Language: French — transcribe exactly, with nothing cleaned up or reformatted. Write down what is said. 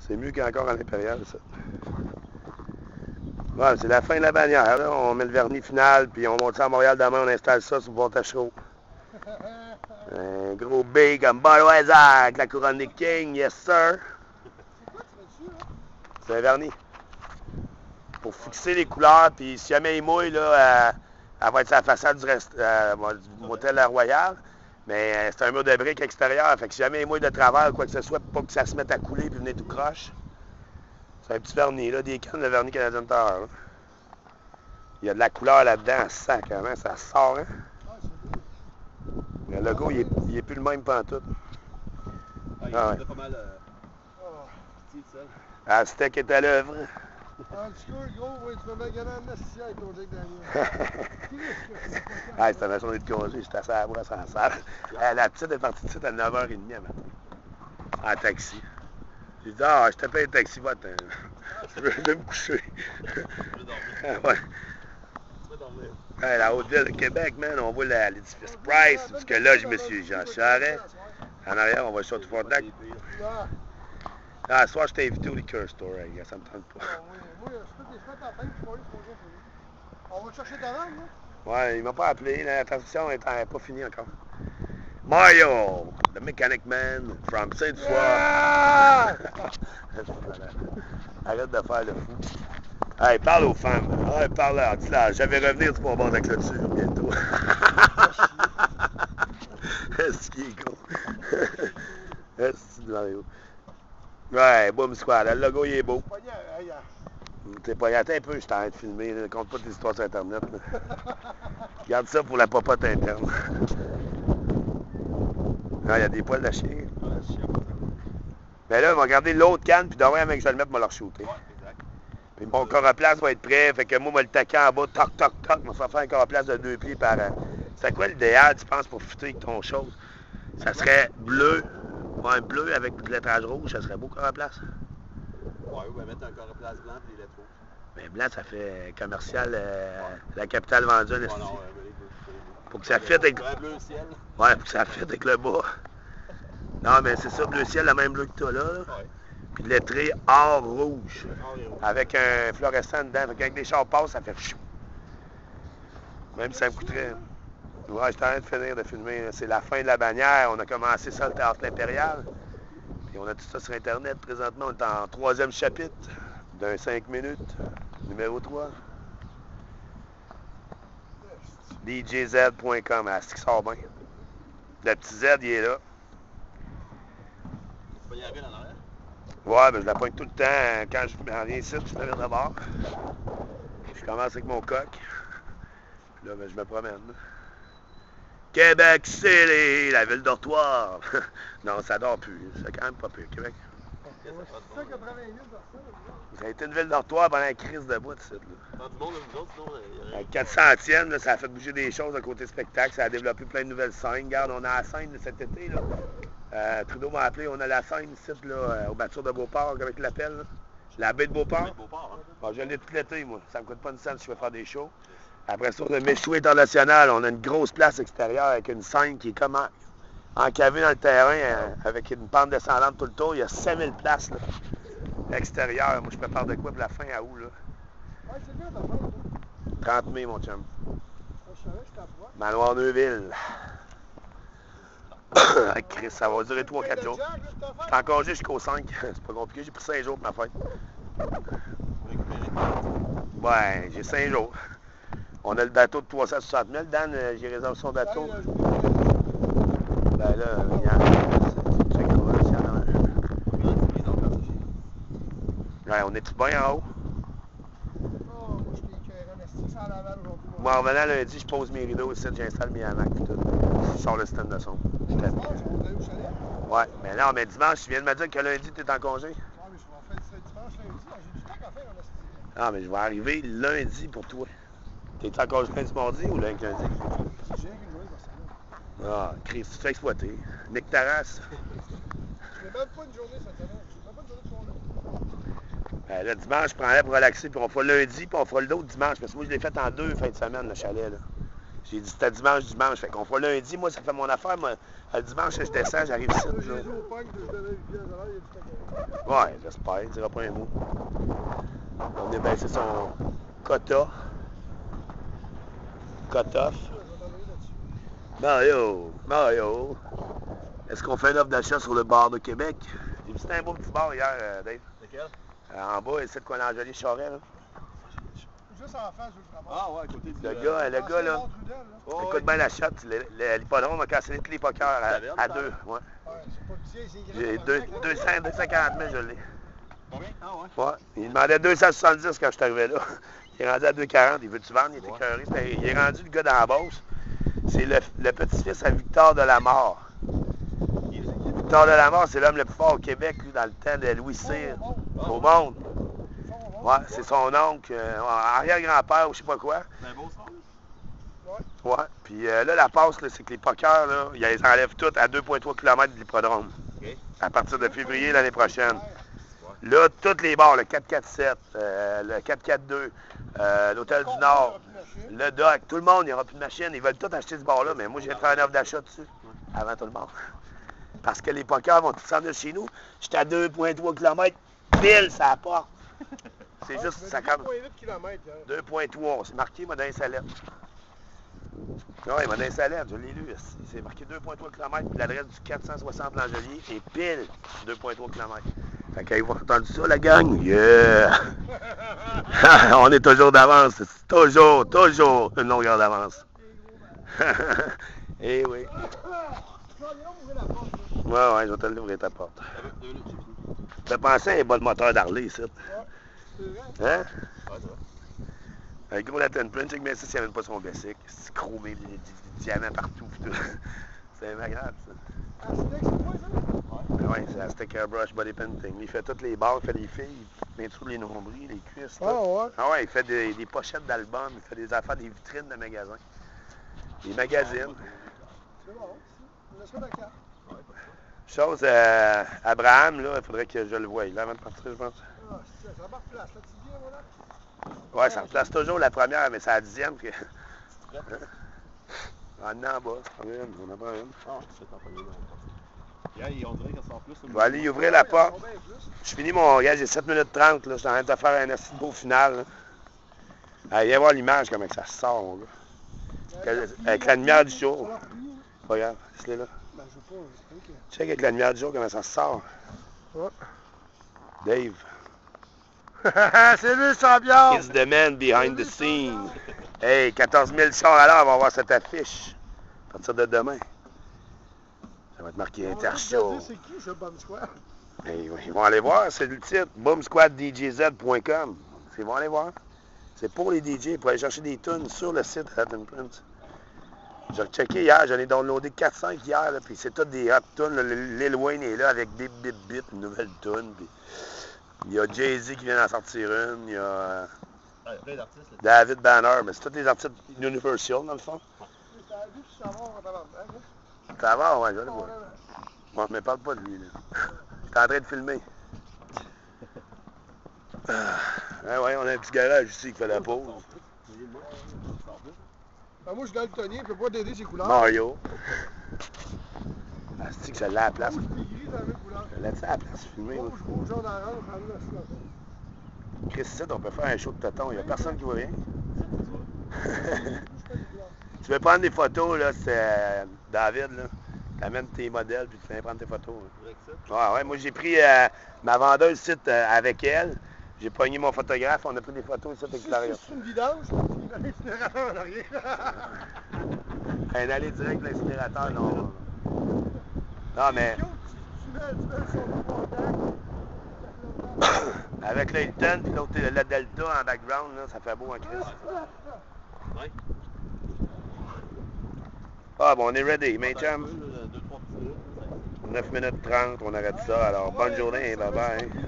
C'est mieux qu'encore à l'Impérial, ça. Ouais, c'est la fin de la bannière. Là. On met le vernis final, puis on monte ça à Montréal demain, on installe ça sur le pont Tachereau. Un gros B comme Budweiser avec la couronne des Kings, yes sir. C'est un vernis. Pour fixer les couleurs, puis si jamais il mouille, là, euh, elle va être sur la façade du, rest, euh, du motel Royal. Mais euh, c'est un mur de briques extérieur. Fait que si jamais il mouille de travers ou quoi que ce soit, pour pas que ça se mette à couler puis venir tout croche. C'est un petit vernis, là, des cannes de vernis Canadien Tire. Là. Il y a de la couleur là-dedans, sacrément, ça sort, hein? Le logo, il est, il est plus le même pantoute. Ah, il ah, ouais. Pas mal euh... oh. Aztec est à l'œuvre. En tout cas, gros, oui, tu me mets gagner en assis avec ton Jack Daniel. Ah, c'était ma journée de congé, j'étais assez à la brosse en salle. La petite est partie de site à neuf heures trente à matin. En taxi. J'ai dit, ah, je te paye un taxi, va, je veux me coucher. Tu veux dormir. Ouais. Tu veux dormir. Hey, la Haute-Ville de Québec, man, on voit l'édifice Price, parce que là, je me suis Jean Charest. En arrière, on va sur le Frontenac. Ah, ce soir, je t'ai invité au liquor store, hein, ça me tente pas. Oui, je fais des fêtes à peine, je On va chercher ta langue, là? Ouais, il m'a pas appelé, la transition n'est pas finie encore. Mario, the Mechanic Man from Saint-Foy. Yeah! Arrête de faire le fou. Hey, parle aux femmes. Hey, parle là, dis-là, je vais revenir du bonbon de la clôture bientôt. Est-ce qu'il est con? Est-ce qu'il est Mario? Ouais, boum squad, le logo il est beau. T'es pas attends un peu, je t'arrête de filmer, ne compte pas tes histoires sur internet. Là. Garde ça pour la popote interne. Ah, il y a des poils de chien. Mais là, on va garder l'autre canne, puis demain, avec je vais le mettre, on va le re-shooter. Puis mon coroplace va être prêt, fait que moi, je vais le taquer en bas, toc, toc, toc, je vais faire un coroplace de deux pieds par an. C'est quoi l'idéal, tu penses, pour fuiter avec ton chose? Ça serait bleu. Ouais, bleu avec le lettrage rouge, ça serait beau coroplace. Ouais, on va mettre un coroplace blanc et des lettres rouges. Mais blanc, ça fait commercial, euh, ouais. La capitale vendue, en esti. Pour que ça fitte avec... Un bleu ciel. Ouais, pour que ça fitte avec le bas. Non, mais c'est ça, bleu ciel, le même bleu que toi là. là. Ouais. Puis lettré or rouge. Or rouge. Avec un fluorescent dedans. Fait qu'avec des chars passent, ça fait chou. Même si ça me coûterait... Ouais, je suis en train de finir de filmer. C'est la fin de la bannière. On a commencé ça, le théâtre impérial. Puis on a tout ça sur Internet. Présentement, on est en troisième chapitre d'un cinq minutes. Numéro trois. D J Z point com. Ah, c'est qui sort bien. Le petit Z, il est là. Tu peux y arriver en arrière? Ouais, ben je la pointe tout le temps. Quand je m'en viens ici, je me viens d'abord. Je commence avec mon coq. Puis là, ben, je me promène. Québec City, la ville dortoir. Non, ça dort plus. C'est quand même pas pire, Québec. Ça a été une ville dortoir pendant la crise de bout, ici. Dans du monde, nous autres, sinon... La quatre centième, là, ça a fait bouger des choses à côté spectacle. Ça a développé plein de nouvelles scènes. Regarde, on a la scène de cet été, là. Euh, Trudeau m'a appelé, on a la scène ici, là, au bâtiment de Beauport, comment il l'appelle, là? La baie de Beauport. La baie de Beauport, hein? Bon, je l'ai tout l'été, moi. Ça me coûte pas une scène si je veux faire des shows. Après ça, on a Michou International. On a une grosse place extérieure avec une scène qui est comme encavée dans le terrain euh, avec une pente descendante tout le tour. Il y a cinq mille places là, extérieures. Moi, je prépare de quoi pour la fin à août, là? Ouais, c'est bien, t'as trente mai, mon chum. Manoir Neuville. Chris, ça va durer trois quatre jours. Je suis en congé jusqu'au cinq. C'est pas compliqué. J'ai pris cinq jours pour ma fête. Ouais, j'ai cinq jours. On a le bateau de trois cent soixante mille. Dan, euh, j'ai réservé son bateau. Ben là, regarde. C'est check là, s'il y en a un. Ouais, on est tout bien en haut. Moi, en revenant lundi, je pose mes rideaux ici, j'installe mes hamacs et tout. Je sors le système de son. Ouais, mais non, mais dimanche, tu viens de me dire que lundi, tu es en congé. Ah, mais je vais arriver lundi pour toi. T'es en congé lundi mardi ou lundi lundi? Ah, Chris, tu te fais exploiter. Nick Taras. Je n'ai même pas une journée cette semaine. Je n'ai même pas une journée de journée. Ben là, dimanche, je prends là pour relaxer, puis on fera lundi, puis on fera l'autre dimanche. Parce que moi, je l'ai fait en deux fins de semaine, le chalet, là. J'ai dit c'était dimanche, dimanche. Fait qu'on fera lundi, moi ça fait mon affaire. Moi, le dimanche, je descends, j'arrive ici. J'ai dit au punk de se donner huit pièces à l'heure, il a dit c'était Ouais, j'espère, il dira pas un mot. On est baissé son quota. Cut-off. Mario, Mario. Est-ce qu'on fait une offre d'achat sur le bar de Québec? J'ai visité un beau petit bar hier, euh, Dave. Lequel? Euh, en bas, ici de quoi, l'Angelier Charest, là. juste en face, je le Ah ouais, à côté du... Le gars, le gars, là. Oh, Écoute bien la shot. L'hippodrome a cassé les pokers à, à deux. Ouais. ouais, c'est pas petit, c'est grand. J'ai deux cent quarante mille, je l'ai. Combien? Ah ouais? Ouais. Il demandait deux cent soixante-dix quand je suis arrivé là. Il est rendu à deux cent quarante. Il veut-tu vendre? Il était écœuré. Il est rendu le gars dans la Beauce. C'est le, le petit-fils à Victor Delamare. Victor Delamare, c'est l'homme le plus fort au Québec, lui, dans le temps de Louis Cyr. Au monde. Ouais, c'est son oncle, euh, arrière-grand-père ou je sais pas quoi. C'est un beau son? Ouais. Puis euh, là, la passe, là, c'est que les pokers, là, ils les enlèvent toutes à deux virgule trois kilomètres de l'hippodrome. Okay. À partir de février l'année prochaine. Là, tous les bars, le quatre quatre sept, euh, le quatre quatre deux, euh, l'Hôtel du Nord, le Doc, tout le monde, il n'y aura plus de machine. Ils veulent tous acheter ce bar-là, mais moi, j'ai fait une offre d'achat dessus, avant tout le monde. Parce que les pokers vont tous s'en venir chez nous. J'étais à deux virgule trois kilomètres, pile, ça apporte. C'est juste, ça comme... deux virgule huit kilomètres. deux virgule trois, c'est marqué, moi, dans les salettes. Oui, il m'a dans les salettes, je l'ai lu. C'est marqué deux virgule trois kilomètres, puis l'adresse du quatre cent soixante L'Angelier est pile deux virgule trois kilomètres. Fait qu'avez-vous entendu ça, la gang? Yeah! On est toujours d'avance. C'est toujours, toujours une longueur d'avance. Eh oui. Ouais, ouais, je vais te l'ouvrir ta porte. T'as pensé à un bon moteur d'Harley, ça? Hein? Un gros Latin Prince, mais ça, s'il n'y avait pas son basic. C'est chromé, des, des, des diamants partout. C'est agréable, ça. Aztec, c'est quoi, ça? Oui, c'est Aztec Airbrush Body Painting. Il fait toutes les barres, il fait les filles, il peint tous les nombrils, les cuisses. Ah ouais? Ah ouais, il fait des, des pochettes d'albums, il fait des affaires, des vitrines de magasins. Des magazines. C'est bon, laisse pas la carte. Chose, euh, Abraham, là, il faudrait que je le voie, là, avant de partir, je pense. Ah, ça me replace, là, tu dis, voilà? Ouais, ça replace toujours la première, mais c'est la dixième. Que... En en bas, on en prend une. Ah, c'est en premier. Yeah, on dirait qu'elle sort plus. Je vais aller y ouvrir la porte. Je finis mon gars, j'ai sept minutes trente, là. Je suis en train de faire un assez beau final. Là. Allez, viens voir l'image, comment ça sort, mon gars. Avec, avec la lumière du jour. Regarde, c'est là. Ben, je veux pas, c'est ok. Check avec la lumière du jour, comment ça sort. Ouais. Dave. C'est lui, champion! It's the man behind the scene. Hey, quatorze mille chars à l'heure, on va voir cette affiche. À partir de demain. Ça va être marqué Intershow. C'est qui, ce Bomb Squad? Hey, ils vont aller voir, c'est le titre. boom squad d j z point com. Ils vont aller voir. C'est pour les D J, pour aller chercher des tunes sur le site Latin Prince. J'ai checké hier, j'en ai downloadé quatre cinq hier, là, puis c'est toutes des hot tunes. Lil Wayne est là avec Bip Bip Bip, une nouvelle tune. Puis il y a Jay-Z qui vient d'en sortir une. Il y a euh, Ouais, plein d'artistes. David Banner, mais c'est tous des artistes Universal, dans le fond. Ça va, ouais, je vais le voir. Bon, mais parle pas de lui, là. J'étais en train de filmer. Ah, ouais, on a un petit garage ici qui fait la pause. Ben, moi, je suis daltonien, je peux pas t'aider ces couleurs. Mario. Ah, c'est que ça l'a à la place. Rouge, puis gris, dans la même couleur. Je l'ai-tu à la place filmée, là? Rouge, rouge, jaune, orange, prends-le là, c'est Chris, ici, on peut faire un show de tonton. Il n'y a personne qui voit rien. Tu veux prendre des photos, là, c'est euh, David, là. T'amènes tes modèles, puis tu viens prendre tes photos. Ouais, ouais, moi, j'ai pris euh, ma vendeuse ici euh, avec elle. J'ai pogné mon photographe, on a pris des photos ici avec l'arrière. C'est une vidange, il a l'incinérateur en arrière. Un aller direct de l'incinérateur, non. Non, mais... Tu mets, tu mets son contact. Avec le Hilton puis l'autre, le Delta en background, là, ça fait beau en crise. Ouais. Ah bon, on est ready, mes chums. deux trois petits minutes. neuf minutes trente, on arrête ça. Alors, bonne journée, bye bye.